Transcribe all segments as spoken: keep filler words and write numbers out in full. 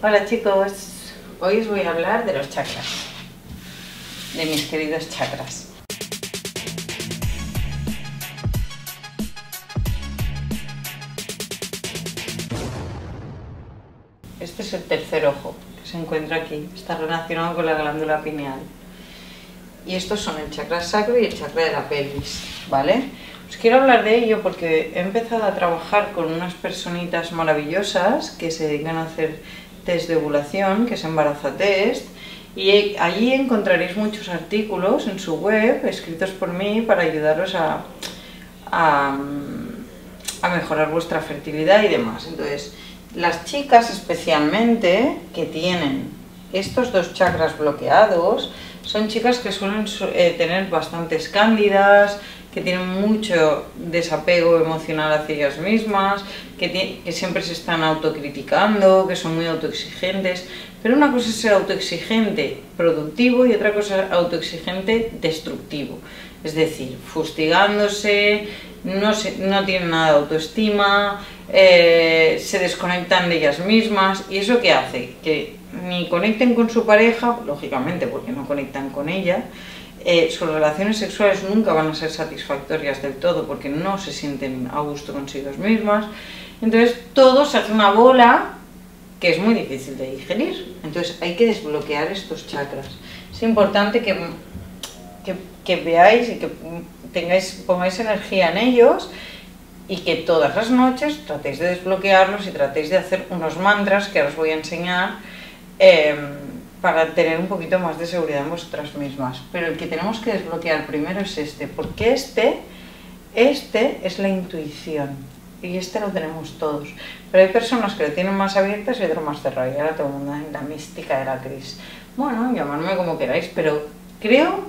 Hola chicos, hoy os voy a hablar de los chakras, de mis queridos chakras. Este es el tercer ojo que se encuentra aquí, está relacionado con la glándula pineal. Y estos son el chakra sacro y el chakra de la pelvis, ¿vale? Os quiero hablar de ello porque he empezado a trabajar con unas personitas maravillosas que se dedican a hacer test de ovulación, que es Embarazatest, y allí encontraréis muchos artículos en su web escritos por mí para ayudaros a, a, a mejorar vuestra fertilidad y demás. Entonces, las chicas especialmente que tienen estos dos chakras bloqueados son chicas que suelen eh, tener bastantes cándidas, que tienen mucho desapego emocional hacia ellas mismas, que, que siempre se están autocriticando, que son muy autoexigentes. Pero una cosa es ser autoexigente productivo y otra cosa es autoexigente destructivo. Es decir, fustigándose, no, se, no tienen nada de autoestima, eh, se desconectan de ellas mismas. ¿Y eso qué hace? Que ni conecten con su pareja, lógicamente porque no conectan con ella. Eh, sus relaciones sexuales nunca van a ser satisfactorias del todo porque no se sienten a gusto consigo mismas. Entonces todo se hace una bola que es muy difícil de digerir. Entonces hay que desbloquear estos chakras. Es importante que, que, que veáis y que tengáis, pongáis energía en ellos y que todas las noches tratéis de desbloquearlos y tratéis de hacer unos mantras que ahora os voy a enseñar eh, para tener un poquito más de seguridad en vosotras mismas. Pero el que tenemos que desbloquear primero es este, porque este, este es la intuición, y este lo tenemos todos. Pero hay personas que lo tienen más abiertas y otras más cerradas, y ahora todo el mundo en la mística de la Cris. Bueno, llamadme como queráis, pero creo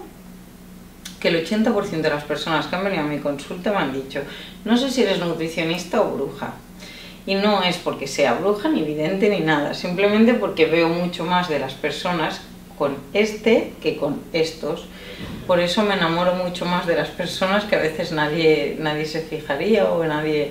que el ochenta por ciento de las personas que han venido a mi consulta me han dicho, no sé si eres nutricionista o bruja. Y no es porque sea bruja, ni vidente, ni nada, simplemente porque veo mucho más de las personas con este que con estos. Por eso me enamoro mucho más de las personas que a veces nadie, nadie se fijaría o nadie...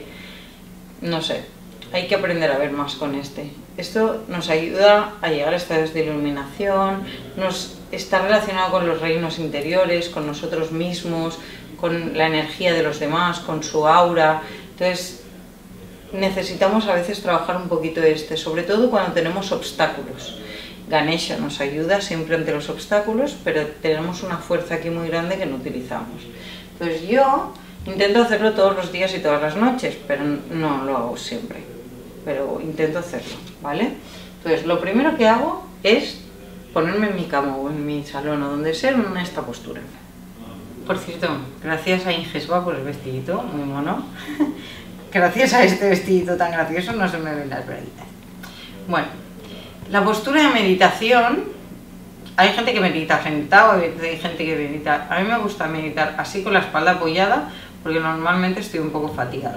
no sé, hay que aprender a ver más con este. Esto nos ayuda a llegar a estados de iluminación, nos está relacionado con los reinos interiores, con nosotros mismos, con la energía de los demás, con su aura. Entonces, necesitamos a veces trabajar un poquito este, sobre todo cuando tenemos obstáculos. Ganesha nos ayuda siempre ante los obstáculos, pero tenemos una fuerza aquí muy grande que no utilizamos. Entonces yo intento hacerlo todos los días y todas las noches, pero no lo hago siempre, pero intento hacerlo, ¿vale? Entonces lo primero que hago es ponerme en mi cama o en mi salón o donde sea en esta postura. Por cierto, gracias a Ingesba por el vestidito, muy mono. Gracias a este vestidito tan gracioso no se me ven las braguitas. Bueno, la postura de meditación, hay gente que medita sentado, hay gente que medita... A mí me gusta meditar así con la espalda apoyada porque normalmente estoy un poco fatigada.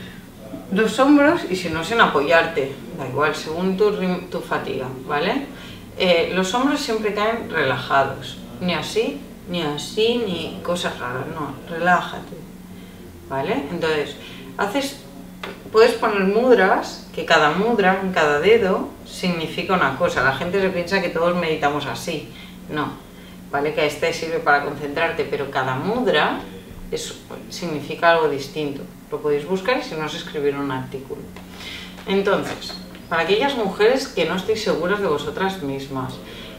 Los hombros y si no sin apoyarte, da igual, según tu, tu fatiga, ¿vale? Eh, los hombros siempre caen relajados, ni así, ni así, ni cosas raras, no, relájate, ¿vale? Entonces, haces... puedes poner mudras, que cada mudra en cada dedo significa una cosa. La gente se piensa que todos meditamos así. No, vale que este sirve para concentrarte, pero cada mudra es, significa algo distinto. Lo podéis buscar y si no os escribir un artículo. Entonces, para aquellas mujeres que no estéis seguras de vosotras mismas,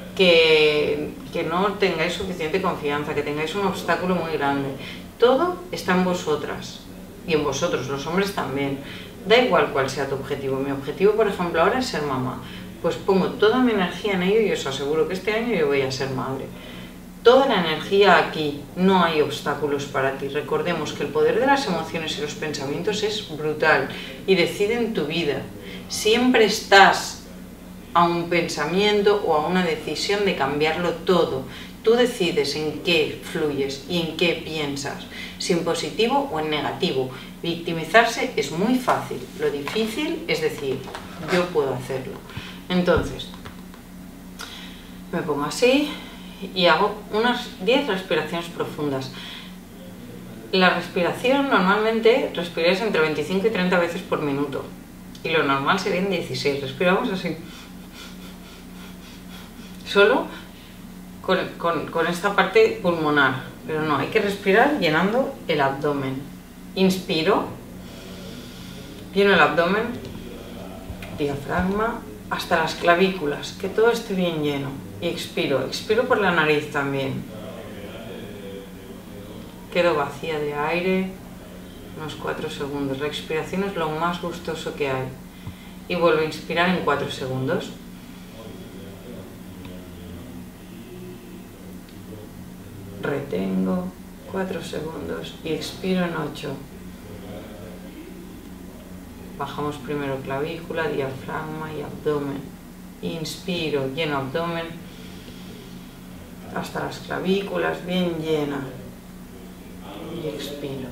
que, que no tengáis suficiente confianza, que tengáis un obstáculo muy grande, todo está en vosotras. Y en vosotros, los hombres también. Da igual cuál sea tu objetivo. Mi objetivo, por ejemplo, ahora es ser mamá. Pues pongo toda mi energía en ello y os aseguro que este año yo voy a ser madre. Toda la energía aquí, no hay obstáculos para ti. Recordemos que el poder de las emociones y los pensamientos es brutal y decide en tu vida. Siempre estás a un pensamiento o a una decisión de cambiarlo todo. Tú decides en qué fluyes y en qué piensas, si en positivo o en negativo. Victimizarse es muy fácil, lo difícil es decir, yo puedo hacerlo. Entonces, me pongo así y hago unas diez respiraciones profundas. La respiración normalmente respiráis entre veinticinco y treinta veces por minuto y lo normal serían dieciséis. Respiramos así. solo con, con, con esta parte pulmonar, pero no, hay que respirar llenando el abdomen. Inspiro, lleno el abdomen, diafragma, hasta las clavículas, que todo esté bien lleno. Y expiro, expiro por la nariz también. Quedo vacía de aire unos cuatro segundos. La expiración es lo más gustoso que hay. Y vuelvo a inspirar en cuatro segundos. Retengo cuatro segundos y expiro en ocho. Bajamos primero clavícula, diafragma y abdomen. Inspiro, lleno abdomen hasta las clavículas, bien llena. Y expiro.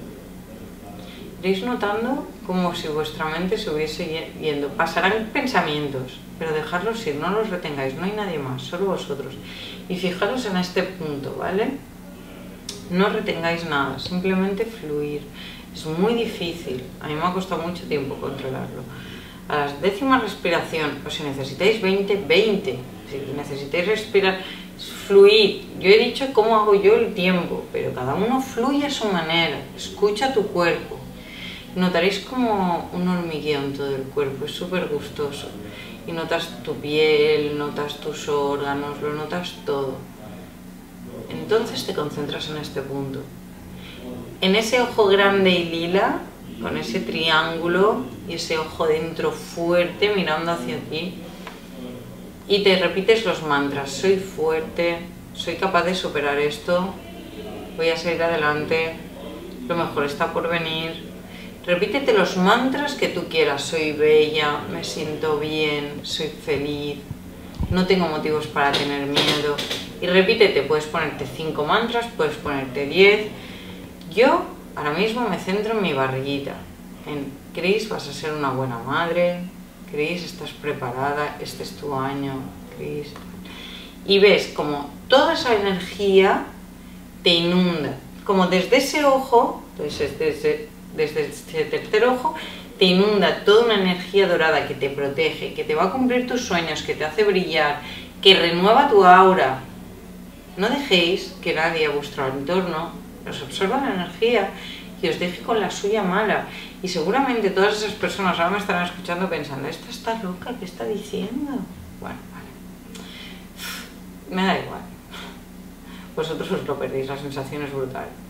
Iréis notando como si vuestra mente se hubiese yendo. Pasarán pensamientos, pero dejadlos ir, no los retengáis, no hay nadie más, solo vosotros. Y fijaros en este punto, ¿vale? No retengáis nada, simplemente fluir. Es muy difícil, a mí me ha costado mucho tiempo controlarlo. A las décimas respiración, o si necesitáis veinte, veinte. Si necesitáis respirar, fluid. Yo he dicho cómo hago yo el tiempo, pero cada uno fluye a su manera. Escucha tu cuerpo. Notaréis como un hormigueo en todo el cuerpo, es súper gustoso. Y notas tu piel, notas tus órganos, lo notas todo. Entonces te concentras en este punto. En ese ojo grande y lila, con ese triángulo y ese ojo dentro fuerte mirando hacia ti, y te repites los mantras: soy fuerte, soy capaz de superar esto, voy a salir adelante, lo mejor está por venir. Repítete los mantras que tú quieras: soy bella, me siento bien, soy feliz, no tengo motivos para tener miedo. Y repítete, puedes ponerte cinco mantras, puedes ponerte diez. Yo ahora mismo me centro en mi barriguita, en Cris, vas a ser una buena madre, Cris, estás preparada, este es tu año, Cris. Y ves como toda esa energía te inunda, como desde ese ojo, desde, desde, desde ese tercer ojo, te inunda toda una energía dorada que te protege, que te va a cumplir tus sueños, que te hace brillar, que renueva tu aura. No dejéis que nadie a vuestro entorno os absorba la energía y os deje con la suya mala. Y seguramente todas esas personas ahora me estarán escuchando pensando: esta está loca, ¿qué está diciendo? Bueno, vale. Me da igual. Vosotros os lo perdéis, la sensación es brutal.